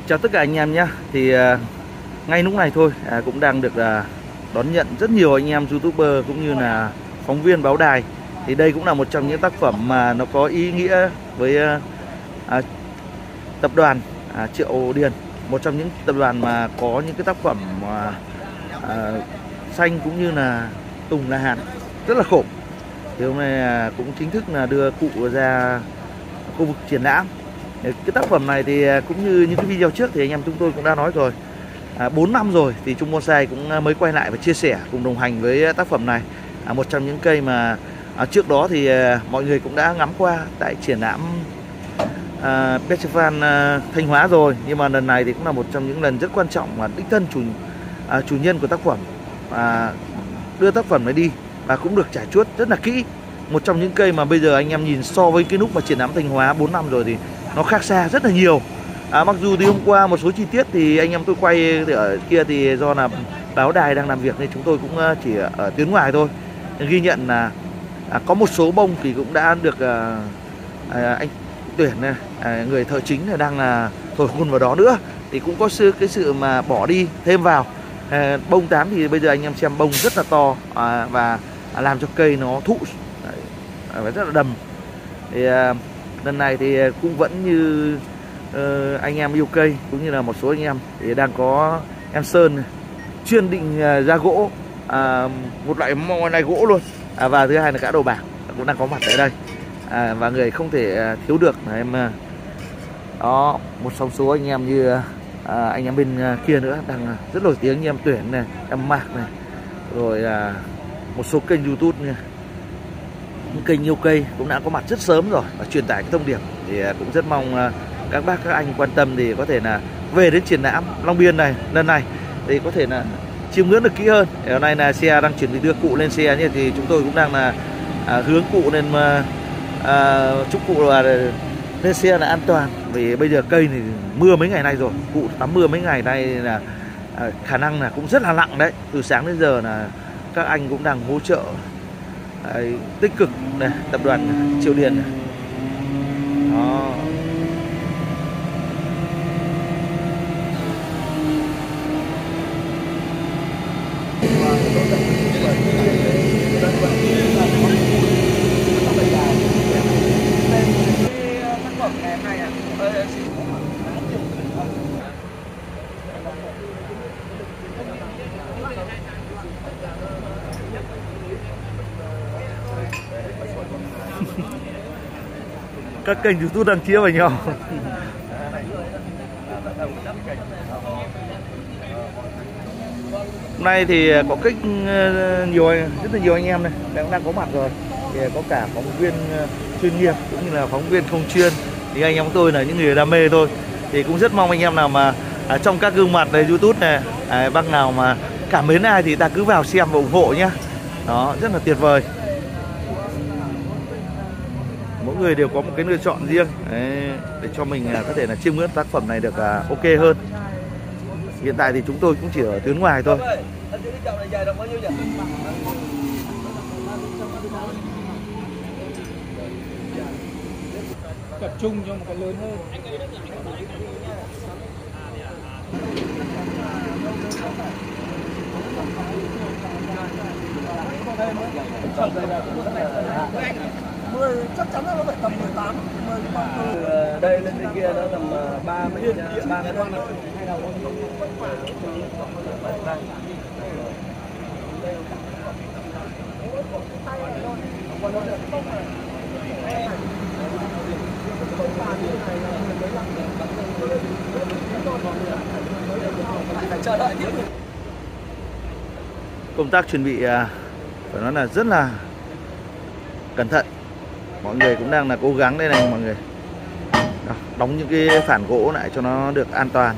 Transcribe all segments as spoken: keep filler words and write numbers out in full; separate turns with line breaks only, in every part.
Chào tất cả anh em nhé. Thì uh, ngay lúc này thôi uh, cũng đang được uh, đón nhận rất nhiều anh em YouTuber cũng như là phóng viên báo đài. Thì đây cũng là một trong những tác phẩm mà nó có ý nghĩa với uh, uh, tập đoàn uh, Triệu Điền, một trong những tập đoàn mà có những cái tác phẩm uh, uh, xanh cũng như là Tùng La Hán rất là khổ. Thì hôm nay uh, cũng chính thức là đưa cụ ra khu vực triển lãm. Cái tác phẩm này thì cũng như những cái video trước thì anh em chúng tôi cũng đã nói rồi, à, bốn năm rồi thì Trung Bonsai cũng mới quay lại và chia sẻ cùng đồng hành với tác phẩm này. à, Một trong những cây mà à, trước đó thì à, mọi người cũng đã ngắm qua tại triển lãm à, Festival à, Thanh Hóa rồi. Nhưng mà lần này thì cũng là một trong những lần rất quan trọng mà đích thân chủ, à, chủ nhân của tác phẩm à, đưa tác phẩm này đi và cũng được trải chuốt rất là kỹ. Một trong những cây mà bây giờ anh em nhìn so với cái lúc mà triển lãm Thanh Hóa bốn năm rồi thì nó khác xa rất là nhiều. à, Mặc dù thì hôm qua một số chi tiết thì anh em tôi quay ở kia thì do là báo đài đang làm việc nên chúng tôi cũng chỉ ở tuyến ngoài thôi. Ghi nhận là à, có một số bông thì cũng đã được à, à, anh Tuyển này, à, người thợ chính này đang là thổi hồn vào đó nữa. Thì cũng có sự cái sự mà bỏ đi thêm vào. à, Bông tám thì bây giờ anh em xem bông rất là to à, và à, làm cho cây nó thụ à, rất là đầm. Thì à, lần này thì cũng vẫn như uh, anh em yêu cây cũng như là một số anh em thì đang có em Sơn này, chuyên định uh, ra gỗ, uh, một loại này gỗ luôn, à, và thứ hai là cả đầu bảng cũng đang có mặt tại đây, à, và người không thể uh, thiếu được là em uh, đó, một trong số anh em như uh, anh em bên uh, kia nữa đang uh, rất nổi tiếng như em Tuyển này, em Mạc này, rồi uh, một số kênh YouTube này, những kênh yêu cây cũng đã có mặt rất sớm rồi và truyền tải cái thông điệp. Thì cũng rất mong các bác các anh quan tâm thì có thể là về đến triển lãm Long Biên này lần này thì có thể là chiêm ngưỡng được kỹ hơn. Hôm nay là xe đang chuẩn bị đưa cụ lên xe nhé, thì chúng tôi cũng đang là à, hướng cụ lên à, chúc cụ là lên xe là an toàn, vì bây giờ cây thì mưa mấy ngày nay rồi, cụ tắm mưa mấy ngày nay là à, khả năng là cũng rất là nặng đấy. Từ sáng đến giờ là các anh cũng đang hỗ trợ Đấy, tích cực này, tập đoàn Triệu Điền này. Đó. Các kênh YouTube đang chia vào nhau. Hôm nay thì có cách nhiều rất là nhiều anh em này đang đang có mặt rồi. Thì có cả phóng viên chuyên nghiệp cũng như là phóng viên không chuyên. Thì anh em tôi là những người đam mê thôi. Thì cũng rất mong anh em nào mà à, trong các gương mặt này YouTube này, à, bác nào mà cảm mến ai thì ta cứ vào xem và ủng hộ nhé. Đó, rất là tuyệt vời. Mỗi người đều có một cái lựa chọn riêng đấy, để cho mình có thể là chiêm ngưỡng tác phẩm này được uh, ok hơn. Hiện tại thì chúng tôi cũng chỉ ở tuyến ngoài thôi.
Tập trung cho một cái lớn hơn.
mười chắc chắn là nó phải tầm mười tám, mười tám.
Từ đây lên trên kia nó tầm ba mươi ba mươi con hay là
phải chờ đợi tiếp.
Công tác chuẩn bị phải nói là rất là cẩn thận. Mọi người cũng đang là cố gắng đây này mọi người. Đó, đóng những cái phản gỗ lại cho nó được an toàn.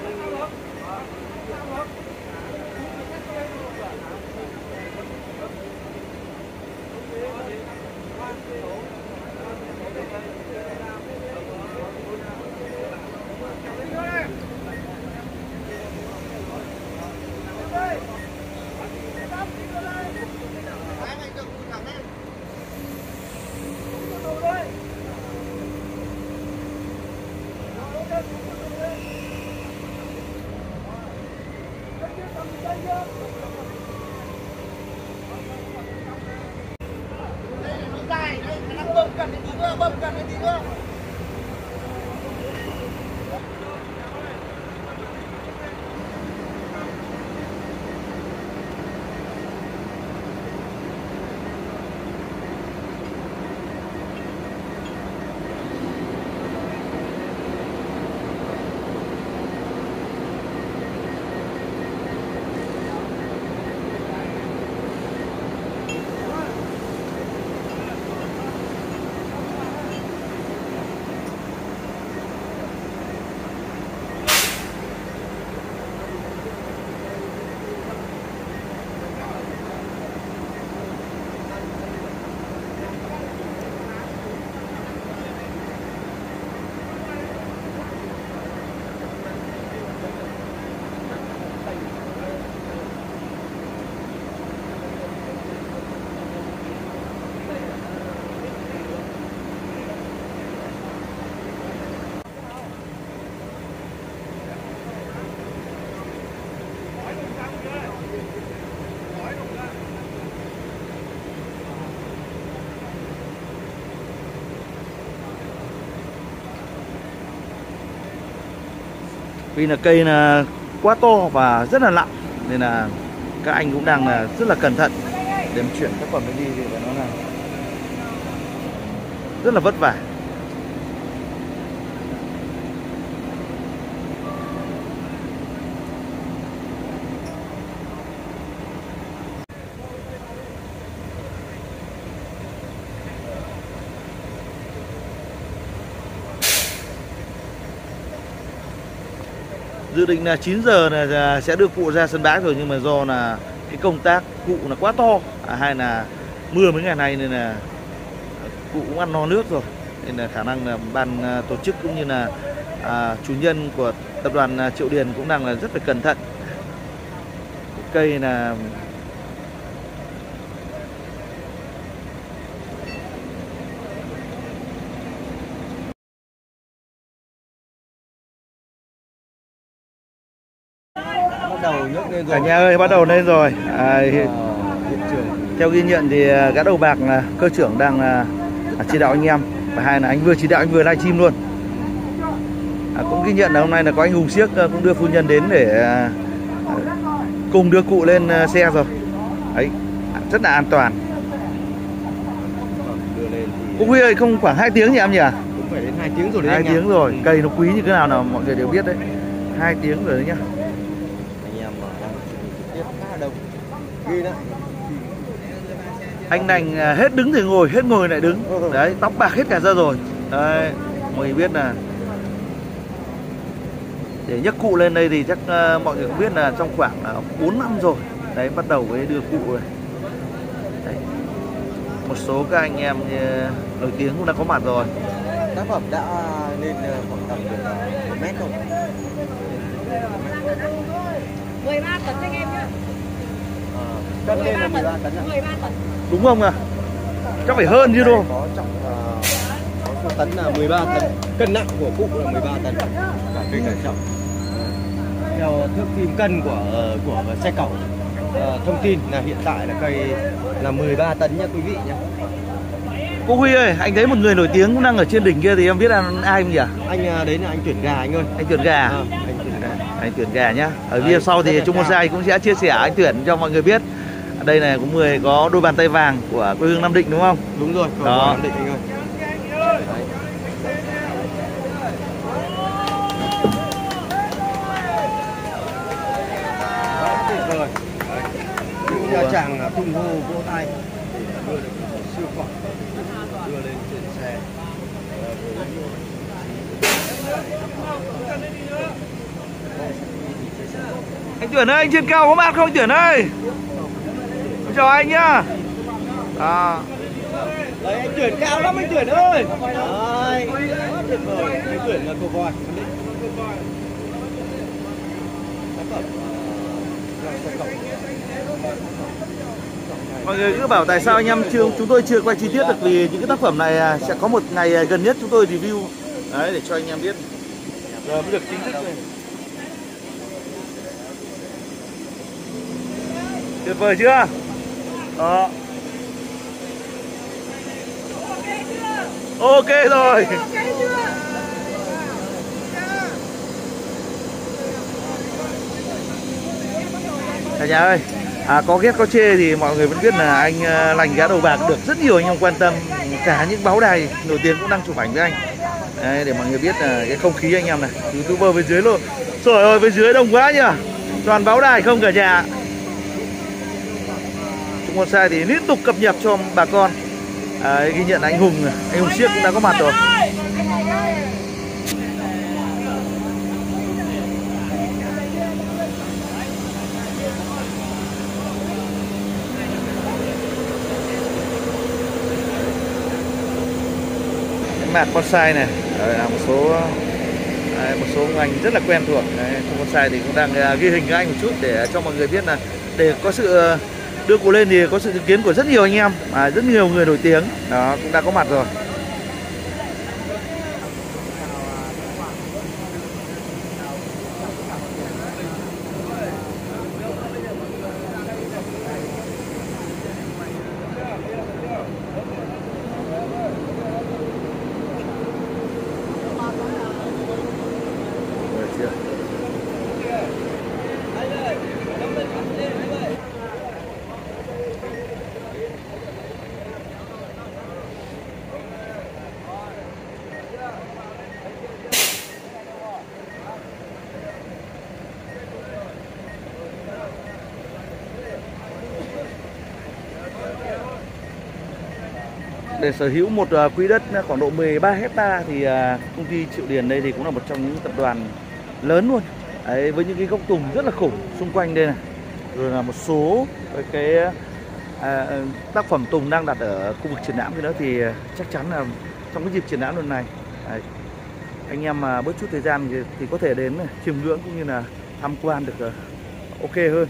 Vì là cây là quá to và rất là nặng nên là các anh cũng đang là rất là cẩn thận để chuyển tác phẩm đi thì nó là rất là vất vả. Dự định là chín giờ là sẽ đưa cụ ra sân bãi rồi, nhưng mà do là cái công tác cụ là quá to, à, hay là mưa mấy ngày nay nên là cụ cũng ăn no nước rồi, nên là khả năng là ban tổ chức cũng như là à, chủ nhân của tập đoàn Triệu Điền cũng đang là rất phải cẩn thận. Cây là
đầu nhấc lên rồi.
Cả nhà ơi, bắt đầu lên rồi. À, hiện,
hiện trường.
Theo ghi nhận thì gã đầu bạc là cơ trưởng đang là chỉ đạo anh em, và hai là anh vừa chỉ đạo anh vừa livestream luôn. À, cũng ghi nhận là hôm nay là có anh Hùng Siếc cũng đưa phu nhân đến để à, cùng đưa cụ lên xe rồi. Đấy, rất là an toàn. Cô Huy ơi, không khoảng hai tiếng nhỉ em nhỉ?
Cũng phải đến hai tiếng rồi đấy.
Hai tiếng rồi. Cây nó quý như thế nào nào mọi người đều biết đấy. Hai tiếng rồi đấy nhá. Anh Đành hết đứng thì ngồi, hết ngồi lại đứng. Đấy, tóc bạc hết cả ra rồi. Đấy, mọi người biết là để nhấc cụ lên đây thì chắc uh, mọi người cũng biết là trong khoảng uh, bốn năm rồi. Đấy, bắt đầu với đưa cụ rồi. Đấy. Một số các anh em uh, nổi tiếng cũng đã có mặt rồi.
Tác phẩm đã lên khoảng tầm một mét rồi.
mười ba tấn anh em nhá.
Cân lên là mười ba tấn.
mười ba tấn.
Đúng không à? Chắc phải hơn chứ đâu.
Có trọng uh, có số tấn là mười ba tấn. Cân nặng của cụ là mười ba tấn. Cả cây cả trọng. Theo thước phim cân của uh, của xe cẩu uh, thông tin là hiện tại là cây là mười ba tấn nha quý vị nhé.
Cô Huy ơi, anh thấy một người nổi tiếng cũng đang ở trên đỉnh kia thì em biết là ai không nhỉ?
Anh đấy là anh Tuyển Gà anh ơi.
Anh Tuyển Gà.
À, anh Tuyển Gà.
Anh Tuyển Gà nhá. Ở video sau thì Trung Bonsai cũng sẽ chia sẻ anh Tuyển cho mọi người biết. Ở đây này cũng người có đôi bàn tay vàng của quê hương Nam Định đúng không?
Đúng rồi,
đó.
Nam Định anh ơi. Đấy. Đó, tuyệt vời. Nhà chàng tung hô vỗ tay để đưa được siêu phẩm đưa lên trên xe.
Anh Tuyển ơi, anh trên cao có mặt không anh Tuyển ơi? Chào anh nhá. À.
Đấy, anh Tuyển cao lắm anh Tuyển ơi. Đấy, tuyệt vời. Anh Tuyển là cồ voi.
Mọi người cứ bảo tại sao anh em chưa chúng tôi chưa quay chi tiết được, vì những cái tác phẩm này sẽ có một ngày gần nhất chúng tôi review đấy để cho anh em biết rồi mới được chính thức này. Tuyệt vời chưa? Đó. Ok rồi. Cả nhà ơi, à, có ghét có chê thì mọi người vẫn biết là anh uh, Lành Gá Đầu Bạc được rất nhiều anh em quan tâm, cả những báo đài nổi tiếng cũng đang chụp ảnh với anh. Đấy, để mọi người biết là cái không khí anh em này, YouTuber bên dưới luôn. Trời ơi, bên dưới đông quá nhỉ, toàn báo đài không cả nhà. Trung Bonsai thì liên tục cập nhật cho bà con. À, ghi nhận anh Hùng, anh Hùng Siếc cũng đã có mặt rồi. Mạc bonsai này, đấy là một số đấy, một số anh rất là quen thuộc. Trung Bonsai thì cũng đang uh, ghi hình các anh một chút để cho mọi người biết là để có sự uh, đưa cụ lên thì có sự chứng kiến của rất nhiều anh em, à, rất nhiều người nổi tiếng đó cũng đã có mặt rồi. Để sở hữu một uh, quỹ đất khoảng độ mười ba hecta thì uh, công ty Triệu Điền đây thì cũng là một trong những tập đoàn lớn luôn. Đấy, với những cái gốc tùng rất là khủng xung quanh đây này, rồi là một số cái, cái uh, tác phẩm tùng đang đặt ở khu vực triển lãm thì nữa thì uh, chắc chắn là trong cái dịp triển lãm lần này đấy, anh em mà uh, bớt chút thời gian thì, thì có thể đến chiêm ngưỡng cũng như là tham quan được uh, ok hơn.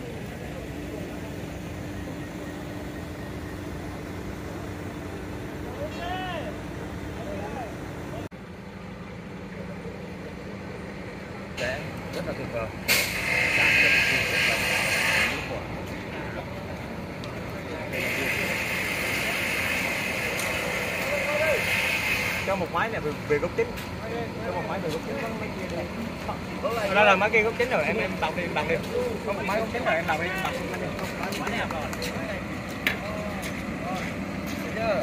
Rất là tuyệt vời.
Cho một máy này về, về gốc chính. Cho một máy về gốc chính. Đó là máy kia gốc chính rồi, em em đọc đi, đọc đi. Có một máy gốc chính rồi em đọc đi, đọc đi. Máy này rồi. Chưa?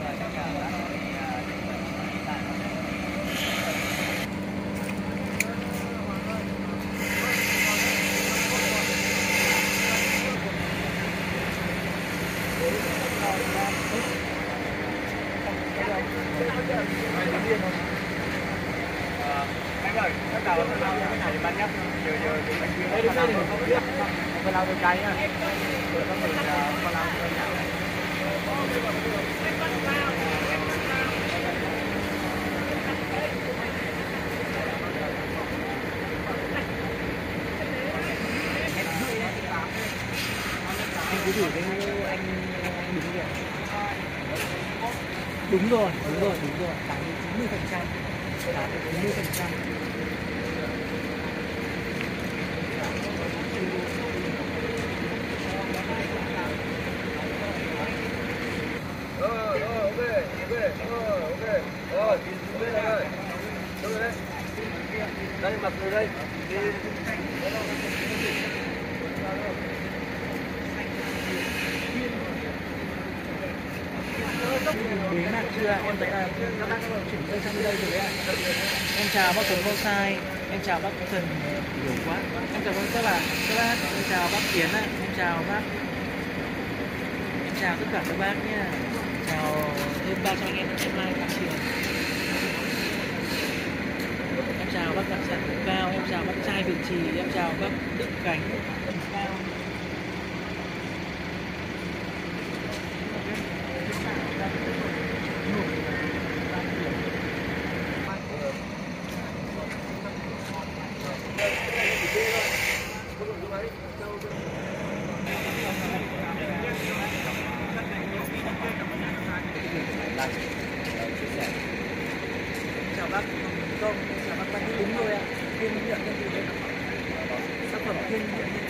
Anh ơi, bắt đầu bắt đầu cái này bạn nhé. Giờ giờ thì mình chưa thấy nào không biết. Mình làm được cây nha. Rồi có mình có làm cây nào. Anh cứ thử cái anh anh đúng rồi. Đúng rồi, đúng rồi, đúng rồi, tăng đến chín mươi phần trăm. Tăng đến chín mươi phần trăm. Rồi, rồi, ok, ok, rồi, ok. Rồi, đi bên này rồi. Rồi đây. Đây mặt rồi đây. Đi. Bế mạc chưa? Em thấy là các bác đã chuyển cây sang đây rồi ạ. Em chào bác Tuấn Bonsai, em chào bác Thần nhiều quá. Em chào các bạn, các bác, em chào bác Tiến ạ, em chào bác, em chào tất cả các bác nhé. Chào hơn ba trăm anh em trên live các trường. Em chào bác Cận Sản Cao, em chào bác Trai Việt
Trì, em chào các Đức Khánh. Chào bác Công, chào bác Văn. Đúng rồi ạ. Thiên nhận cái gì đấy. Sản phẩm thiên nhận